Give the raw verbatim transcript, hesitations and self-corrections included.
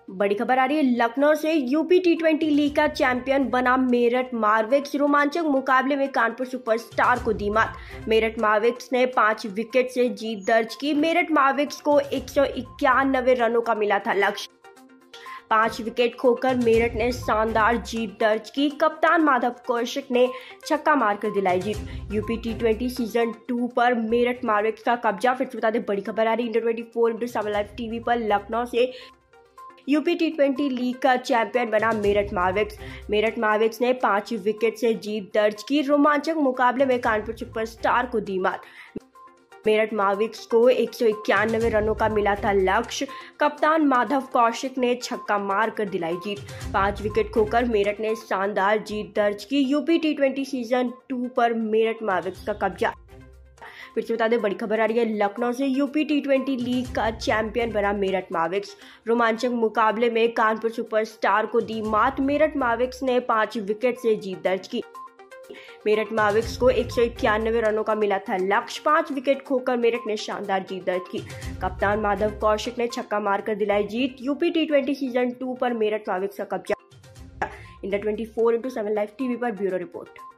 बड़ी खबर आ रही है लखनऊ से। यूपी टी ट्वेंटी लीग का चैंपियन बना मेरठ मारविक्स। रोमांचक मुकाबले में कानपुर सुपरस्टार को दी मात। मेरठ मारविक्स ने पांच विकेट से जीत दर्ज की। मेरठ मारविक्स को एक सौ इक्यानवे रनों का मिला था लक्ष्य। पांच विकेट खोकर मेरठ ने शानदार जीत दर्ज की। कप्तान माधव कौशिक ने छक्का मारकर दिलाई जीत। UP T twenty season two पर मेरठ मारविक्स का कब्जा। फिर से बता दें, बड़ी खबर आ रही है India twenty four into seven live TV पर लखनऊ से। यूपी टी ट्वेंटी लीग का चैंपियन बना मेरठ मारविक्स। मेरठ मारविक्स ने पांच विकेट से जीत दर्ज की। रोमांचक मुकाबले में कानपुर सुपरस्टार को दी मात। मेरठ मारविक्स को एक सौ इक्यानवे रनों का मिला था लक्ष्य। कप्तान माधव कौशिक ने छक्का मारकर दिलाई जीत। पांच विकेट खोकर मेरठ ने शानदार जीत दर्ज की। UP T twenty season two पर मेरठ मारविक्स का कब्जा। फिर से बता दें, बड़ी खबर आ रही है लखनऊ से। यूपी टी ट्वेंटी लीग का चैंपियन बना मेरठ मारविक्स। रोमांचक मुकाबले में कानपुर सुपरस्टार को दी मात। मेरठ मारविक्स ने पांच विकेट से जीत दर्ज की। मेरठ मारविक्स को एक सौ इक्यानवे रनों का मिला था लक्ष्य। पांच विकेट खोकर मेरठ ने शानदार जीत दर्ज की। कप्तान माधव कौशिक ने छक्का मारकर दिलाई जीत। UP T twenty season two पर मेरठ मारविक्स का कब्जा। India twenty four into seven live TV पर ब्यूरो रिपोर्ट।